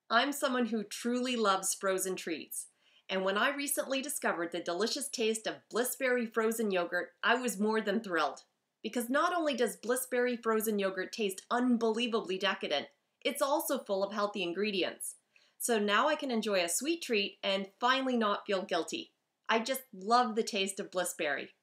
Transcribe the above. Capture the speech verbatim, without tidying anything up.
I'm someone who truly loves frozen treats. And when I recently discovered the delicious taste of BlissBerry frozen yogurt, I was more than thrilled. Because not only does BlissBerry frozen yogurt taste unbelievably decadent, it's also full of healthy ingredients. So now I can enjoy a sweet treat and finally not feel guilty. I just love the taste of BlissBerry.